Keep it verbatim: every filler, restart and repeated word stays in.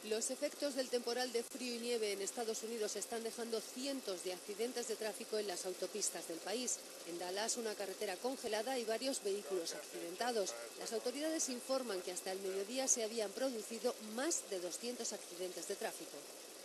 Los efectos del temporal de frío y nieve en Estados Unidos están dejando cientos de accidentes de tráfico en las autopistas del país. En Dallas, una carretera congelada y varios vehículos accidentados. Las autoridades informan que hasta el mediodía se habían producido más de doscientos accidentes de tráfico.